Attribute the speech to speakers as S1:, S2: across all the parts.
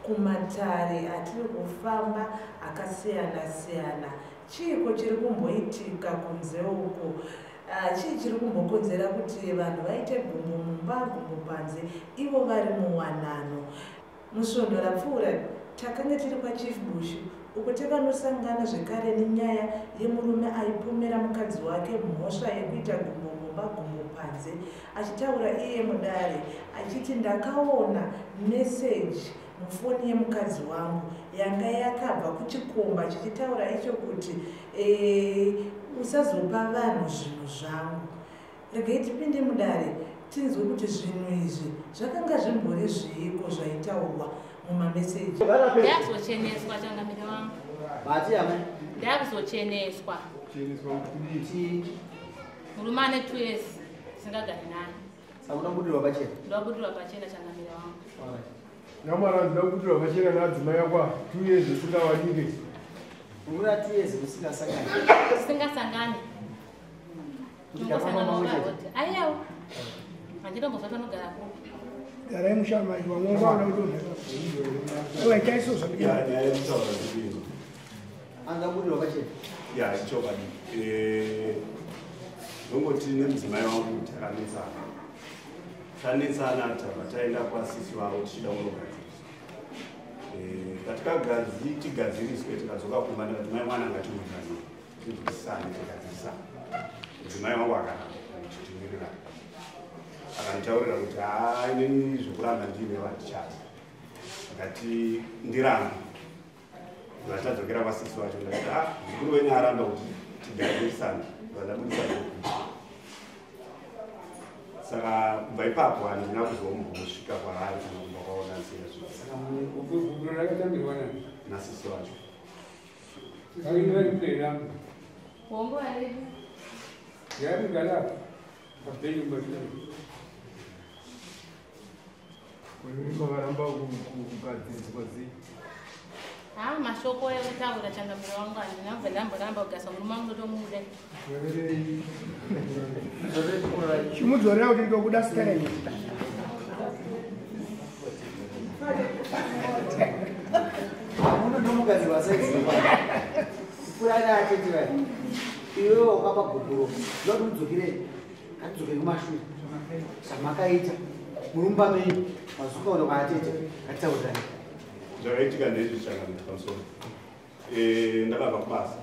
S1: kumatare atiri kufamba akasiyana-siyana. Chiko chiri kumboitika kunze uko? Chii chiri kumbokonzera kuti vanhu vaite gumbo mumba gumbo panze ivo vari muwanano? Musvondo rapfuura takanga tiri kwachief bush uko takanosangana zvekare nenyaya yemurume aipomera mukadzi wake mhosva yekuita gumbo mumba gumbo panze, achitaura iye mudare achiti ndakaona meseji mufoni yemukadzi wangu yanga yakabva kuchikomba chichitaura icho kuti usazopa vanhu zvinhu zvangu. Regai tipinde mudare tinzwe kuti zvinhu izvi zvakanga zvimbori zviiko zvaitaurwa mumameseji.
S2: Ndakuzocheneswa changamire wangu.
S3: Bati ame?
S2: Ndakuzocheneswa.
S4: Cheneswa kuti
S2: murume ane 2 years singagari naye.
S3: Saka unabudirwa pachena?
S2: Ndabudirwa pachena changamire wangu.
S4: Nyamara ndabudirwa pachena nadzimai yakwa 2 years usingawanike.
S3: Ungura 2 years usingasangani?
S2: Usingasangani. Ndingosangana nawote. Ayawo. Anditomboza panogara ko.
S5: Garai mushama iwa mwongo wana udonda. Ewe chaiso sabia.
S6: Ya mtaura zvinhu.
S3: Angabudirwa pachena?
S6: Ya ichobadi. Ngoti nemudzimai wangu takanetsana taenda kwasisi wavo tichida kunogadzirisa. Tigadziriswe tikadzoka kumba ndikati mai mwana ngatimugadzire tibvisane tigadzirisane. Mudzimai wangu akatimirira akanditaurira kuti inini zvokuramba ndiine vatichati akati ndirambe vatadzokera kwasisi wacho ndakati mukuru wenyu aramba kuti tigadzirisane vandabudisana. Saka kubva ipapo handina kuzombosvika kwaari kana kumbokaona nzira zvino.
S4: Saka gumbo rakatambirwa nani?
S6: Nasisi wacho.
S4: Saka
S2: Hombo ari.
S4: yari gala papenyu mbashani. Kwani makaramba kugadzirwa zi?
S2: Mashoko ekutaura changamire wangu andinabva ndamboramba kugasa murume wangu ndotomuda.
S5: Chimudzorera kuti ndokuda sitareni.
S3: Unomukadzi wasaiziva. Kurana atete vai. Iwe wakapa gogoro. Ndoda udzokere. Kadzokere kumashure. Samakaita. Murumba menyu. Mazuka uno kwaatete. Atitaurani.
S6: Zvakaitika ndezvi changamire pamusoro. Ndakabva kubasa.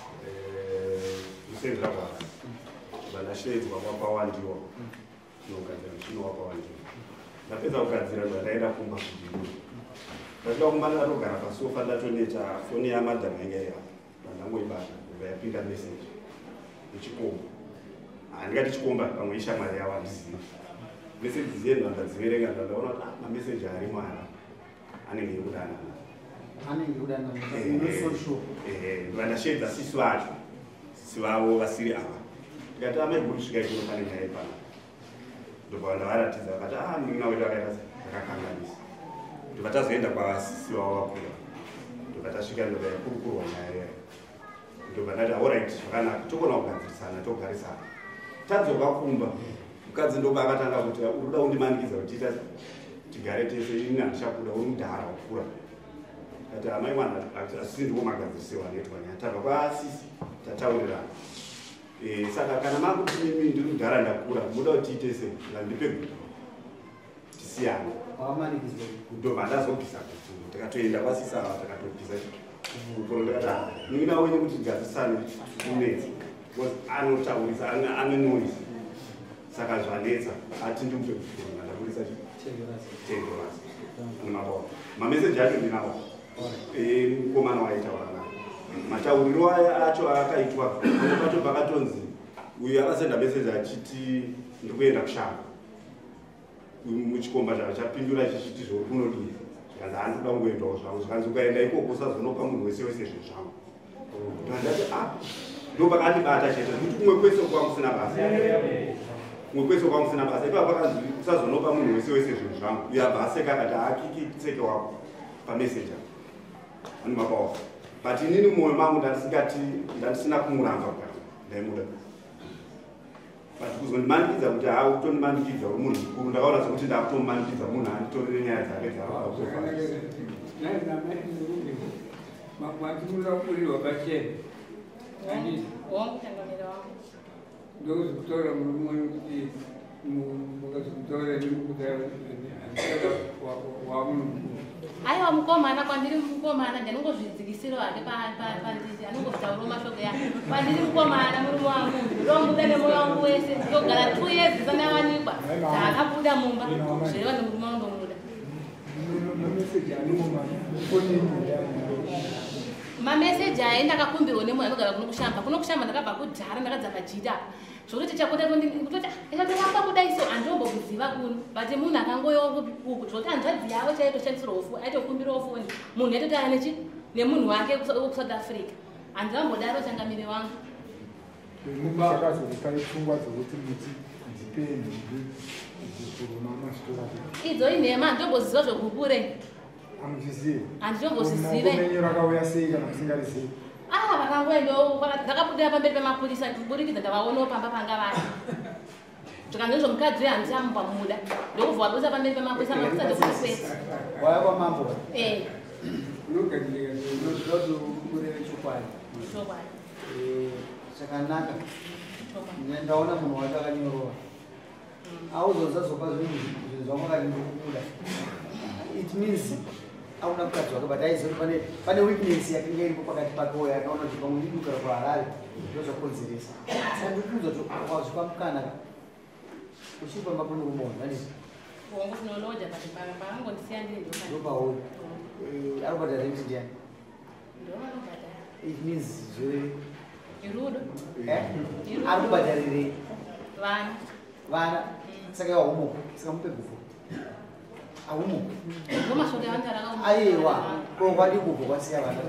S6: Musenzera kwasi. Vandashedzwa kwapawandiwa. Ndinogadzira muchini wapawandiwa. Ndapedza kugadzira ndaenda kumba kuzvinhu. Ndasvika kumba ndatogara pasofa ndatoneta foni yamadhamu yanga iriapo. Ndangoibata kubva yapinda meseji yechikomba. Handingati chikomba pamwe ishamwari yavo handizivi. Meseji dzenhu ndadziverenga ndaona kuti mameseji arimo aya anenge ekudanana.
S3: Anenge ekudanana.
S6: Ndandashedza sisi vacho. Sisi vavo vasiri ava. Ndikati amai guru svika ikino pane nyaya ipana. Ndobva ndavaratidza vakati ndina wedu akaita zvakakanganisa. Ndobva tazoenda kwasisi vavo vakura. Ndobva tasvika ndobva yakurukurwa nyaya yayo. Ndobva ndati alright zvakanaka togona kugadzirisana togarisana. Tadzoka kumba mukadzi ndobva akatanga kuti urikuda kundimanikidza kuti tigare tese ini handichakuda uri mudhara wakura. Kati amai mwana asisi ndiko magadzirisirwa anoitwa nyaya. Tabva kwasisi tataurirana. Saka kana makuti mimi ndiri mudhara ndakura muda kuti tiite sei ngandipe gudo tisiyane.
S3: Wamanikidzwa
S6: ndobva ndazobvisa gudo tikatoenda kwasisi ava takatobvisa gudo. Ndakati nina wenyu kuti gadzisane kunetsa because anotaurisa ane noise. Saka zvanetsa ati ndimupe gudo ndabudisa tenderasi mumapawa mameseji acho ndinawo. Mukomana waitaura naye matauriro acho akaitwa pamwe pacho pakatonzi uyu akasenda meseji achiti ndikuenda kushamba muchikomba chapindura chichiti zvokunodii zvikanzi handikuda kungoendawo zvangu zvikanzi ukaenda ikoko usazonopa munhu wese wese zvinhu zvangu. Ndandati ndo pakandibata chete kuti kumwe kwese kwamusina basa kumwe kwese kwamusina basa ipapo pakanzi usazonopa munhu wese wese zvinhu zvangu. Uyo abva aseka akati akiki tseke wako pameseji ani mapawa. But inini mwoyo mangu ndandisina kumuramba kwake ndaimuda. But kuzondimanikidza kuti utondimanikidza uri munhu mukuru ndakaona sokuti ndakutomumanikidza munhu anditorere nyaya dzake dzavakutofa.
S7: Ndofuna kuburirwa pachena.
S2: Wangu changamira wangu.
S7: Ndokuzokutora murume wangu kuti mukazokutora ndikukudara wamunhu.
S2: Aiwa mukomana kwandiri mukomana ndanongozvidzikisiro hake pandisi anongozvitaurawo mashoko ya kwandiri mukomana murume wangu ndomuda nemoyo wangu wese ndogara 2 years zisanawanikwa akabuda mumba zvireva nemurume wangu ndomuda mameseji aye ndakakumbirwa nemoyo anogara kuno kushamba ndakabva kudhara ndakadzaka jita zvokuti chakotatoamba kudaiso andiongokuziva kuno but munhu akangoyo uku zvokuti hanzvadzi yavo chaitoshandisirwa ufu aitokumbirawo foni munhu yaitotara nemunhu wake wekusouth africa handivambodaro changamire wangu idzo inhema handiongoziva zvokupure handiongozizive vakangoendawo ndakabudira pamberi pemapurisa kuburikidza ndavaonawo pamba panga vari zvikanzvo zvomukadzi wehamisi amupa muda ndokubva wabusa pamberi pemapurisa mapurisa ndokupesa
S3: waya kwamambo
S7: Unogadzirika
S3: ndokureve chokwadi chakanaka ndaona munhu wacho akanyorova auzozazopa zvinhu zvamwakati ndokubuda it means auna mukadzi wake but aiziva kuti pane weakness yakanga iripo pakati pake uyo akaona kuti pamwe ndidukira kuharare ndozvakonzeresa saka ndikuudza kuti wazvipa mukana uchipamba kuno rumonda ndopauyo arikubhadhara renti ndiani it means arikubhadharire vana saka iwa homo saka mupe gufo aumo aiwa kwadi kubva kwasiya vana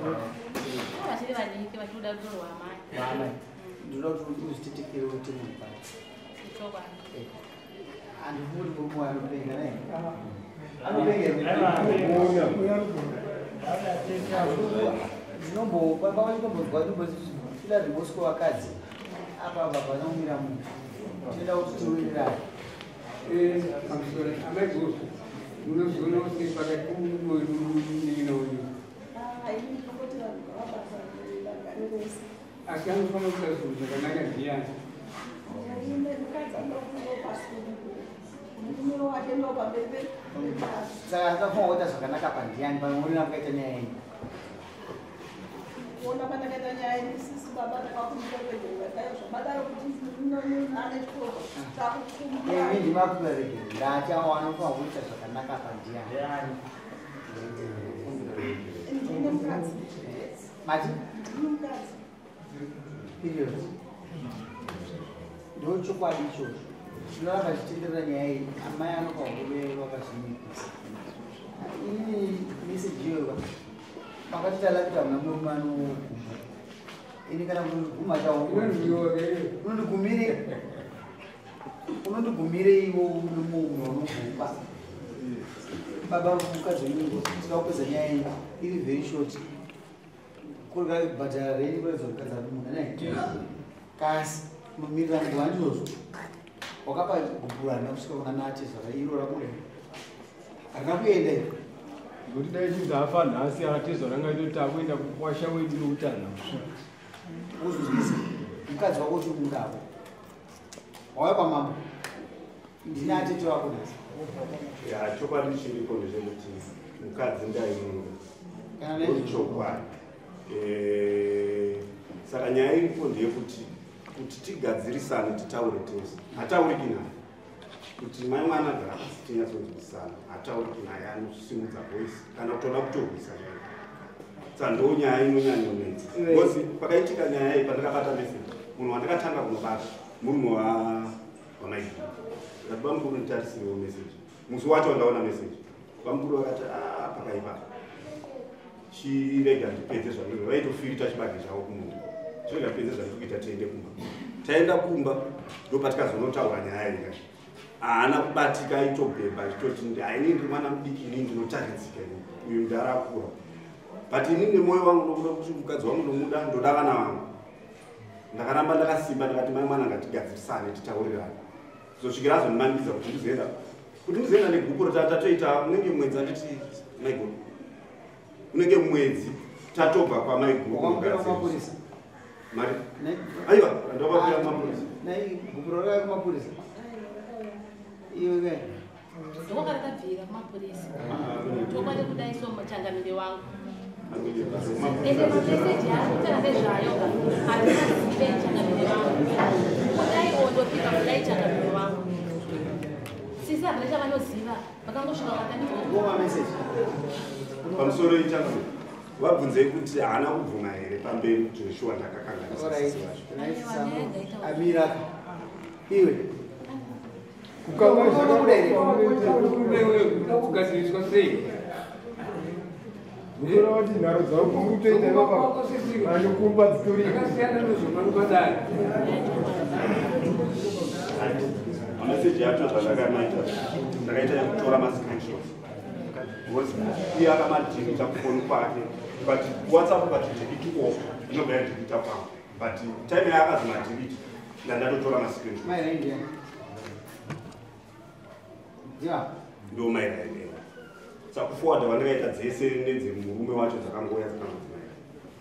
S3: vamai ndoda kuti uzvitetekere kuti munhu pai handifuri murume anopenga naye anopenga ribosiko vakadzi apa vanomira munhu tinoda kuti tiwirirayo
S7: amaigoso unoziona kuti pakati unoinouyu asi anofanira kuita zvinhu zvakanaka ndiyani
S3: saka akafanira kuita zvakanaka pandiani panoonera kukaita nyaya yenyu
S8: kuona panakaita nyaya yenyu sisi baba takakumbaaadaro kuti ane chikoro takukumbaa
S3: ndimakuberekera ndati avo anofanira kuita zvakanaka pandiani
S8: ndine mukadzi
S3: mati
S8: mukadzi
S3: period ndo chokwadi ichocho chinoramba chichitenderera nyaya iyi amai anofanira kubereka vakazvinikisa ini mesejiyoa pakatitala kuti hamuna murume anoguma ini kana kundiguma unondigumire iwo munhu anogupa baba mukadzi wenyu tikakupedza nyaya yenyu iri very short kurika bhadhara renyu kuratidza kukadzi ari munhu naye kasi mumirira nguva ndizvozvo wakapa gugurana kusvika kunanati zvakairo ramure harina kuenda iyo
S4: ngekuti dai chidzafa nhasi akatezwa rangaitoti akuenda kukwasha wedu neutano
S3: uzvizvisa mukadzi wako uchimudavo wauya kwamambo ndine atete wako nhasi
S6: chokwadi chiripo ndechekuti mukadzi ndainonga chokwadi saka nyaya iripo ndeyekuti kuti tigadzirisane titaure tese hatauriki naye kuti mai mwana agara pasi tinyatsonzwisana hatauriki naye anosimudza voice kana kutoda kutorwisa nyaya saka ndo nyaya inonyanyonetsa because pakaitika nyaya iyi pandakabata meseji munhu wandakatanga kunobata murume wamaiguru akati bamukuru nditarisirewo meseji musi wacho wandaona meseji bamukuru vakati pakaipa chirega ndipedze zvangu vaitofirita chibage chavo kumunhu chirega pedze zvandikuita tiende kumba taenda kumba ndopatikazonotaura nyaya ika haana kubatika aitobhebha achitoti haini ndiri mwana mudiki ini ndinotaridzika uyu ndarakura but ini nemoyo wangu ndokuda kuti mukadzi wangu ndomuda ndoda vana vangu ndakaramba ndakasimba ndikati mai mwana ngatigadzirisane titaurirane zosvikira azondimanikiza kuti ndizoenda negupuro tatatoita unenge mwedzi anditi maigoro unenge mwedzi tatobva kwamaiguru
S3: Wamapurisa.
S6: mari aiwa ndovapira kumapurisa
S3: Nai gupuro raka kumapurisa. Iwe kai.
S2: ndokwakarakabvira kumapurisa chokwadi kudaiso muchangamire wangu
S6: akuja
S2: ende mameseji akutara nezvayo hatinazive changamire wangu kudai ondopika kudai changamire wangu sisi havana chavanoziva vakangosvika
S3: Ngoma message.
S6: pamusoro ichangamire vabvunzei kuti haana kubvuma here pamberi kuti shuwa ndakakanganisa
S3: Alright.
S6: sisi vacho
S3: Nice Samu. Amira. Iwe.
S4: Kukangaisa
S7: kugadziriswa sei
S4: Ukora kuti nharo dzavo kungutoita ivava anokumba dzitori
S7: akasiyana nezvomanubadari
S6: mameseji acho zvandakamaita ndakaita yekutora mascreenshots because iye akamadhirita kufoni kwake but whatsapp ukatidhiriti off inobva yadhirita kwangu but time yaakazomadhiriti ndandatotora mascreenshot
S3: Maira India. Yeah.
S6: ndo mairaendewa saka kuforwarda vandakaita dzese nedzemurume wacho dzakangoya dzakangodzimaira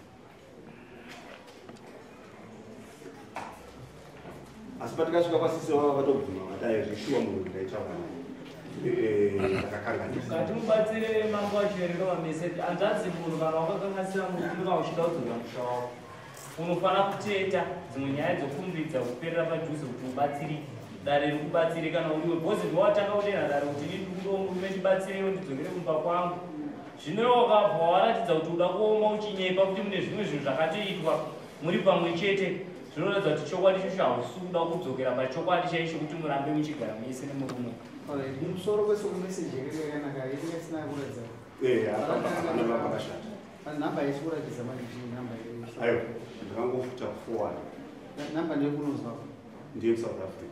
S6: asi patikasvika kwasise vava vatobvuma vadai zvishuwa munhu ndaita vana ndakakanganisa
S9: ngatimubatsire mangu achiverera mameseji hanzvadzi munhu kana wakakanganisira murume uchida kudzorera musha wako unofanira kuteta dzimwe nyaya dzokumbidza kuperera padhuze kuti ubatsirike dare rikubatsire kana uriwe bhozi ndowatanga kudena dare kuti ndikudo murume ndibatsirewo ndidzokere kumba kwangu zvino wakabva waratidza kuti uda kuoma uchinyepa kuti mune zvimwe zvinhu zvakatoitwa muri pamwe chete zvinoratidza kuti chokwadi icho hausi kuda kudzokera pachokwadi chaicho kuti murambe muchigara muise nemurume
S3: Musoro kwese kumessage yakanaka yakasina kuradza.
S6: vakashata
S3: Namba yesikuradza manje namba yesikuradza.
S6: aiwa ndakangofuta forward
S3: Namba ndekunozwa.
S6: ndiye kusouth africa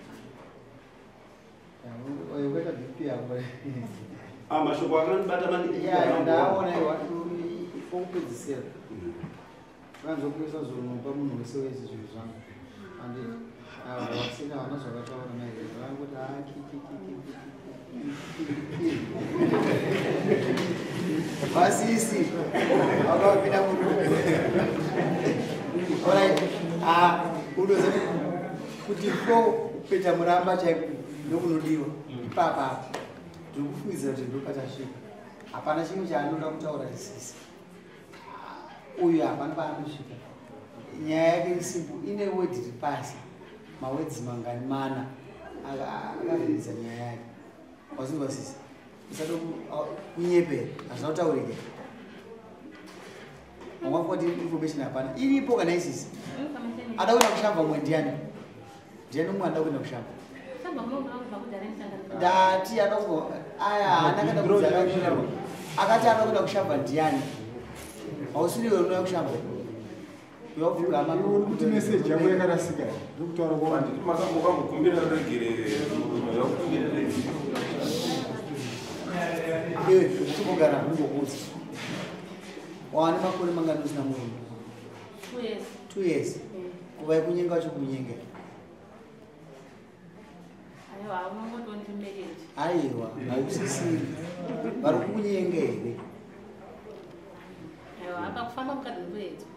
S3: Oyo kweta BP yako.
S6: mashoko akanibata maningi
S3: Yeah, ndaona iwatu fokupedzisira. Vanzokupesa zvinhu pamunhu wese wese zvinhu zvangu. Andi wasina vana zvakataura naizvo vanguti vasisi vakapinda munhu. Alright. Unoziva kuti kupeta muramba chaiko ndokunodiwa ipapa ndiri kufungidzira kuti ndopachasvika hapana chimwe chaanoda kutaura isisi uyu hapana paanosvika nyaya yake isimple ine wedhi iri pasi mawedzi mangani mana akavhiridza nyaya yake wasinzwa sisi usato kunyepera hazvina kutaurike wangafoti information hapana iripo kana isisi ada kuenda kushamba mwe ndiani ndiani umwe ada kuenda kushamba ndati aya anakada kuzakashirwa akati anokuda kushamba ndiani hausiriwe unoya kushamba yovuga
S4: kuti message yako yakarasika ndokutaura kwa
S6: nditi makambokumbira regere yakumbira
S3: iwe tikugara kungokuzi waane makore mangani usina murume 2 years kuva ikunyenga wacho kunyenge aiwa hausisiri vari kukunyenge here
S2: akakufamba mukadzi ndoedza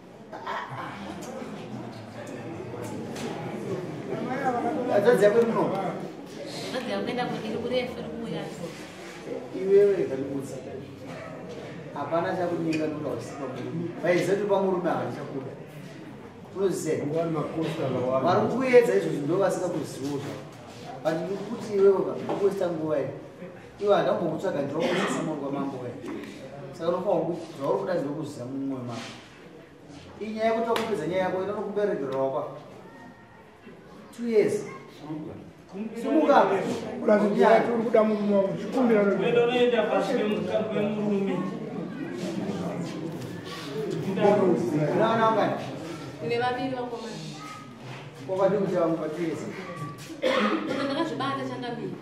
S3: adzadzi yako ino
S2: dzadzi yakuenda kudiri kurefu iri kuuya
S3: iwewe kanikuza hapana chakunyenga nokausipa vaiziva kuti pamurume havana chakuda unozisei vari kuedza izvozvo ndo vasingakuzivo zvavo bandiri kuti iwewe ukakuwesta nguva iyi iwe handambokutsvaga ndirakuziza mangwa mambo we saka unofanira kuti zvauri kuda ndinokuziza mumwoyo mako inyaya yekuti wakupedza nyaya yako inonokuberegererawo kwa 2 years simuka
S5: urazviati uri kuda murume wako zvikumbira
S9: unoenda pasi pemurume
S3: unaona ungani
S2: ine vaviri vakomana
S3: kwakadi kuti vangu pa 2 years
S2: ndakazvibata changamiri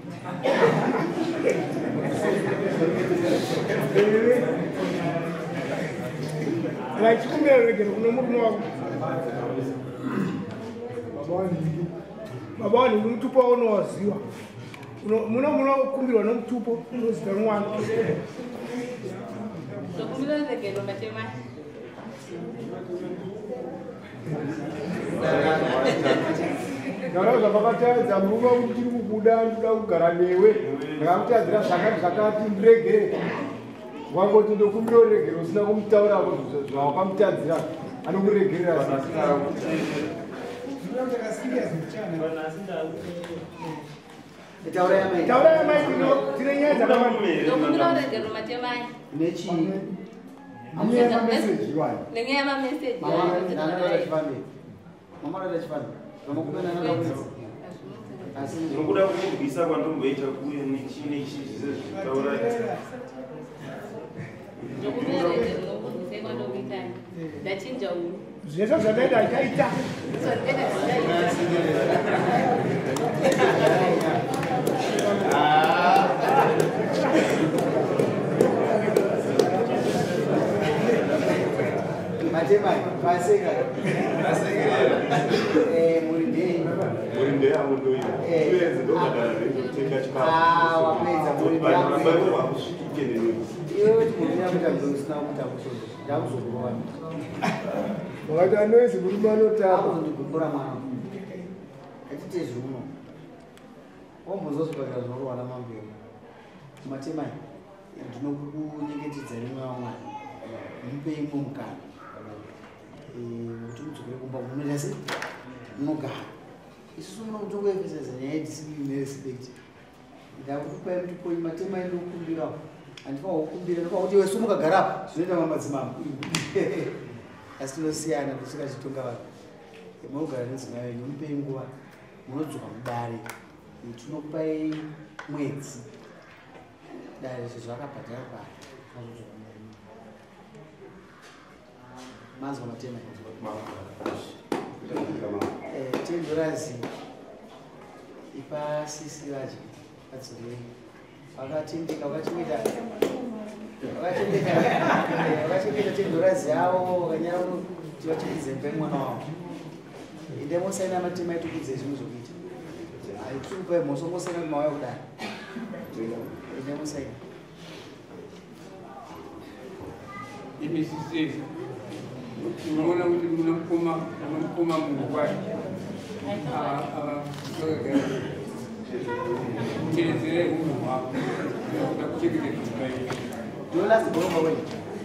S5: chikumbira regere kuno murume wako baba wani mutupo wao unowaziwa munokumbirwa nomutupo unozita mwana
S2: ndokumbira regero machemai
S4: Kana zvavakatadza muruva kuti tiri kubuda ndoda kugara newe ndakakutadzira zvakati ndiregere wangoti ndokumbira uregere usina kumutaura zvawakamutadzira anokuregerera
S3: taura yamai
S5: tine nyaya dzakawanda
S2: ndokumbira uregero matemai
S3: nechii
S5: amuyema meseji iwayo
S2: nenyaya yamameseji
S3: mama rada chifambi vamakupena nanakuti asi
S6: nokuda kuvisa kwandomboita kuye nechine chizezvitaura
S2: ndokumbira uregero nokuvise kwandokuitani ndachinja uyu
S5: zvese zvataita achaita
S3: matemai paseka
S6: murinde amundoita uyenze ndokadara nekutenga chikafu
S3: wapedza
S6: murideakusvike nenoti
S3: iwe timuina kuita usina kuita kusozo ndakuzokurova
S4: wakati anoisi murume anotapa
S3: akuzondigumbura mwana atite zviuno wambozozvipakira zvinorovana mamberi matemai ndinokunyengetedza rimwe wamwari mupe imwe mukana kuti mudzokere kumba munoita sei munogara isusu munokutongo efesesa nyaya yediscipline nerespect ndakupai mutipoi matemai ndokukumbirawo handifanwa kukumbira ndofanwa kuti iwe sumukagarapo zvinoita mamadzimambo asi tinosiyana tisingachitonga vanhu munogara nedzimai venyu mupei nguva munodzoka mudare tinokupai mwedzi dare izvo zvakabhadhara pari manzwa matema $10 ipasisi vaje adzorei vakatendeka vakachengeta $10 yavo vakanyara kuti vachengedze mbe mwana wavo ende mosaina matema etukudze zvimwe zvokuita haitupai mhoso mosaina kuti mawaya kudara ende mosaina
S7: imisisi unoona kuti munokuma munhu kwacho teedzerei unhu hwako nokuda kuchengetedzwa iwe
S3: ndolazigoromba wei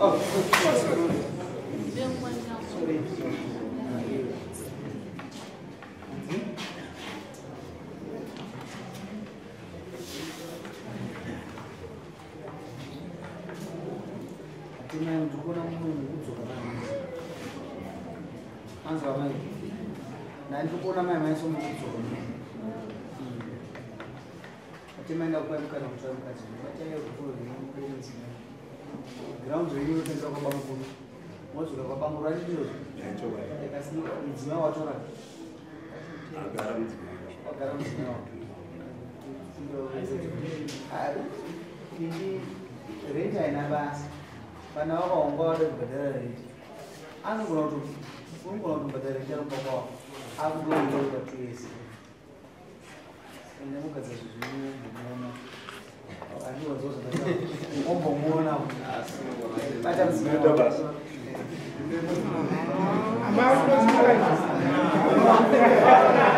S3: ndikuona munhu kudzoka anzwa mai ndandikuona mai maisomukudzoka atemaenda kupaikana kutsvara mukati bataiya kutorenzi ground renyu rotengera kwabamukuru modzoka kwabamukuru anidiro mudzimai watora wagara mudzimai wako indi renti haina basa kana wakaonga wada kubhadhara renti anogona kubhadhara renti anokwakwawa akudoiroda 2 years ende mukadza zvezvinomuona andiwazozvaaombomuona bata mzimai
S5: Amar